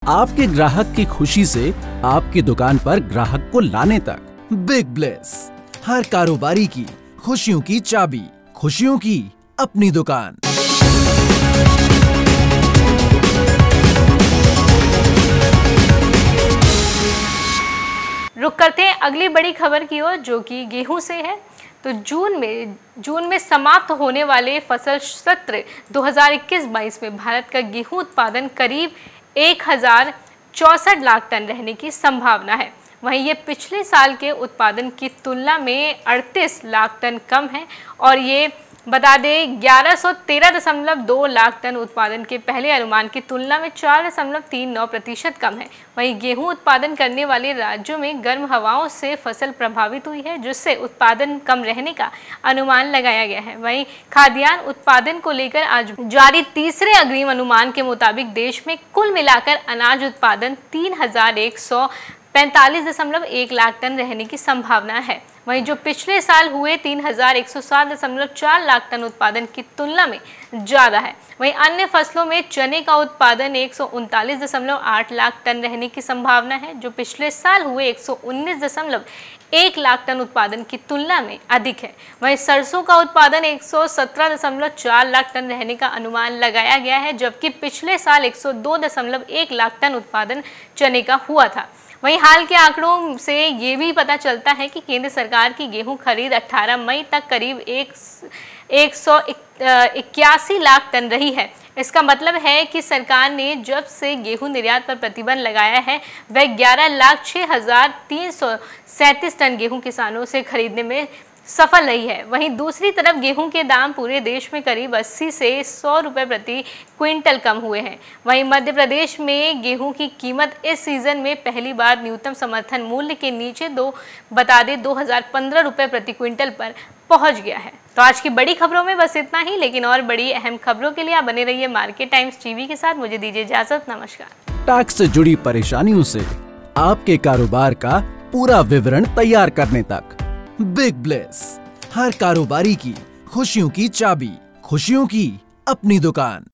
आपके ग्राहक की खुशी से आपकी दुकान पर ग्राहक को लाने तक। बिग ब्लेस, हर कारोबारी की खुशियों की चाबी, खुशियों की अपनी दुकान। रुक करते हैं अगली बड़ी खबर की ओर, जो कि गेहूं से है। तो जून में समाप्त होने वाले फसल सत्र 2021-22 में भारत का गेहूं उत्पादन करीब 1064 लाख टन रहने की संभावना है। वहीं ये पिछले साल के उत्पादन की तुलना में 38 लाख टन कम है और ये बता दें 1113.2 लाख टन उत्पादन के पहले अनुमान की तुलना में 4.39% कम है। वहीं गेहूं उत्पादन करने वाले राज्यों में गर्म हवाओं से फसल प्रभावित हुई है, जिससे उत्पादन कम रहने का अनुमान लगाया गया है। वहीं खाद्यान्न उत्पादन को लेकर आज जारी तीसरे अग्रिम अनुमान के मुताबिक देश में कुल मिलाकर अनाज उत्पादन 3145.1 लाख टन रहने की संभावना है। वहीं जो पिछले साल हुए 3107.4 लाख टन उत्पादन की तुलना में ज़्यादा है। वहीं अन्य फसलों में चने का उत्पादन 139.8 लाख टन रहने की संभावना है, जो पिछले साल हुए 119.1 लाख टन उत्पादन की तुलना में अधिक है। वहीं सरसों का उत्पादन 117.4 लाख टन रहने का अनुमान लगाया गया है, जबकि पिछले साल 102.1 लाख टन उत्पादन चने का हुआ था। वहीं हाल के आंकड़ों से ये भी पता चलता है कि केंद्र सरकार की गेहूं खरीद 18 मई तक करीब 181 लाख टन रही है। इसका मतलब है कि सरकार ने जब से गेहूं निर्यात पर प्रतिबंध लगाया है, वह 11,06,337 टन गेहूं किसानों से खरीदने में सफल रही है। वहीं दूसरी तरफ गेहूं के दाम पूरे देश में करीब 80 से 100 रुपए प्रति क्विंटल कम हुए हैं। वहीं मध्य प्रदेश में गेहूं की कीमत इस सीजन में पहली बार न्यूनतम समर्थन मूल्य के नीचे 2015 रुपए प्रति क्विंटल पर पहुंच गया है। तो आज की बड़ी खबरों में बस इतना ही, लेकिन और बड़ी अहम खबरों के लिए आप बने रहिए मार्केट टाइम्स टीवी के साथ। मुझे दीजिए इजाजत, नमस्कार। टैक्स से जुड़ी परेशानियों से आपके कारोबार का पूरा विवरण तैयार करने तक। बिग ब्लेस, हर कारोबारी की खुशियों की चाबी, खुशियों की अपनी दुकान।